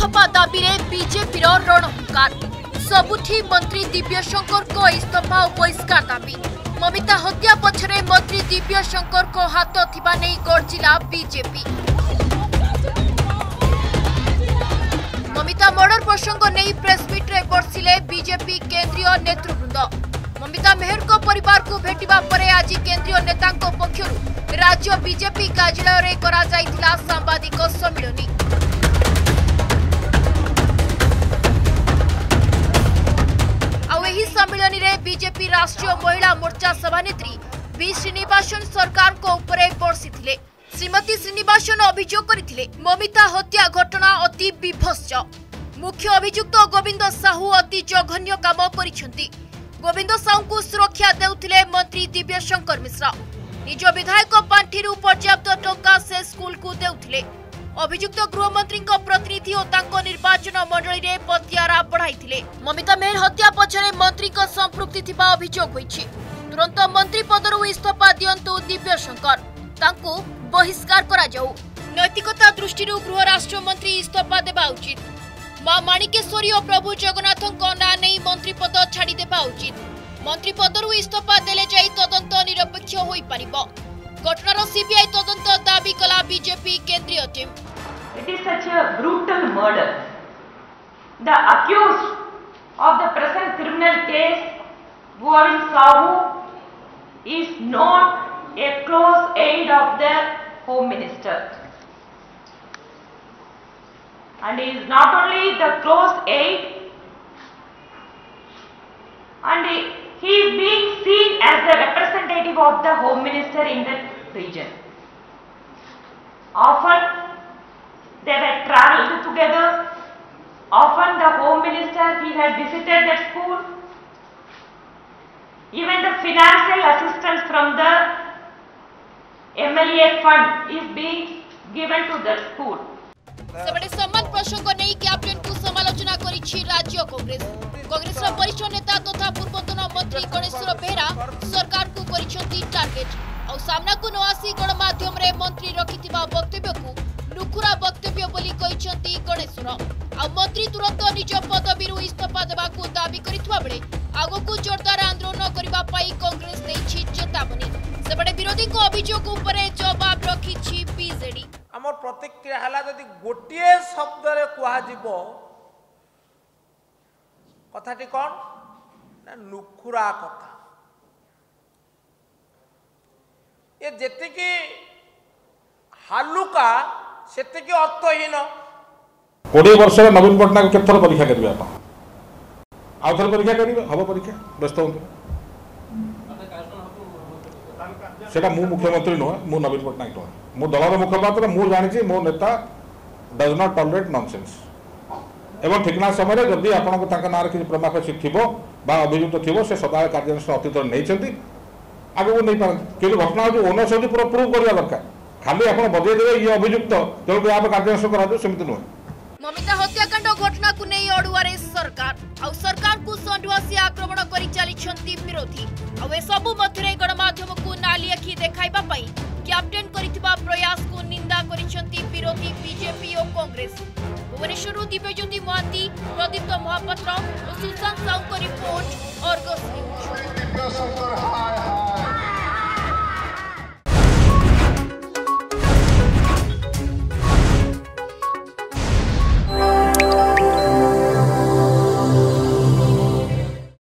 इस्तीफा दाबी में बीजेपी रणहुंकार सबुठी मंत्री दिव्यशंकर को इस्तीफा और बहिष्कार दाबी। ममिता हत्या पछरे मंत्री दिव्यशंकर को हाथ थिबा नै गर्जिला बीजेपी। ममिता मर्डर प्रसंग नहीं प्रेसमिट रे बर्षिले बीजेपी केंद्रीय नेतृवृंद। ममिता मेहर को परिवार को भेटिबा परे आज केंद्रीय नेतांको पक्षरु राज्य बीजेपी कार्यालय रे करा जाइथिला सांबादिक सम्मेलनी। सम्मेलन में बीजेपी राष्ट्रीय महिला मोर्चा सभानेत्री बी श्रीनिवासन सरकार को उपरे बर्षिथिले। श्रीमती श्रीनिवासन अभियोग करथिले ममिता हत्या घटना अति विभत्स। मुख्य अभियुक्त गोविंद साहू अति जघन्य काम करिसेंती। गोविंद साहू को सुरक्षा देउथिले मंत्री दिव्यशंकर मिश्रा। निज विधायक पांठिरु पर्याप्त टंका से स्कूल को देउथिले। अभियुक्त गृहमंत्री प्रतिनिधि और तांको निर्वाचन मंडली रे पतियारा बढ़ाइथिले। ममिता मेहर हत्या पछरे मंत्री को संपृक्ति थिबा अभियोग होइछि। तुरंत मंत्री पदरु इस्तीफा दियंतु दिव्यशंकर, तांको बहिष्कार करा जाऊ। नैतिकता दृष्टिरु गृह राष्ट्र मंत्री इस्तीफा देबा उचित। मां माणिकेश्वरी और प्रभु जगन्नाथଙ୍କ ना नै मंत्री पद छाड़ी देबा उचित। मंत्री पदरु इस्तीफा देले जाई तदंत निरपेक्ष होई परिबो। घटनार सीबीआई तदंत दाबी कला बीजेपी केंद्रीय टीम। It is such a brutal murder. The accused of the present criminal case, Govind Sahu, is not a close aide of the Home Minister. And he is not only the close aide, and he is being seen as the representative of the Home Minister in the region. Often they were travelled together. Often the Home Minister, he had visited that school. Even the financial assistance from the MLA fund is being given to that school. सेबडे सम्मान प्रसंग नहीं captain को समालोचना करिछि राज्य कांग्रेस। कांग्रेस वरिष्ठ नेता तथा पूर्वतन मंत्री गणेश्वर बेहरा सरकार को करिछंती टार्गेट। और सामना को नआसी गणमाध्यम रे मंत्री रखिथिबा वक्तव्य को नुखुरा वक्तव्य बोली कहिछंती गणेश्वर। आ मंत्री तुरंत निज पदवीरु इस्तीफा देबा को दाबी करिथवा बेले आगो को जोरदार आंदोलन करिबा पाई कांग्रेस देछि चेतावनी। सेबडे विरोधी को अभियोग उपरे जवाब रखिछि बीजेडी। आमर प्रतिक्रिया हला जदि गोटिए शब्द रे कुहा जिवो कथाटी कोन ना नुखुरा कथा। ये जेति की हालुका सेति की अर्थहीन। 20 वर्ष नवीन पटनायक केथर परीक्षा करिवे आपण आउ थर परीक्षा करिवे हबो परीक्षा व्यस्त हो सेटा मु मुख्यमंत्री नो मु नवीन पटनायक नो मु दलर मुखपात्र मु जानि मो नेता डज नॉट टॉलरेट नॉनसेंस एवं ठिकना समय जदि आपन तांका नार कि प्रमाण थिबो बा अभियुक्त थिबो से सदा कार्यानुष्ठान अतीत नै छथि आगो नै पार केलो घटना जो ओनर से पूरा प्रूव करबा दरकार खाली आपन बजे देबे ये अभियुक्त तेणु आप कार्यानुष्ठान करा दो सेमिति नुहे। ममिता हत्याकांड घटना को नहीं अड़ुआरे सरकार और सरकार को संडुआसी आक्रमण करी चलीछंती विरोधी और ए सबु मध्यरे गणमाध्यम को नाली आखि देखाइबा पई कैप्टन करितबा प्रयास को निंदा करिछंती विरोधी बीजेपी और कांग्रेस। भुवनेश्वर दिव्यज्योति महांती, प्रदीप्त महापात्र और सुशांत साहू को रिपोर्ट अर्गस न्यूज।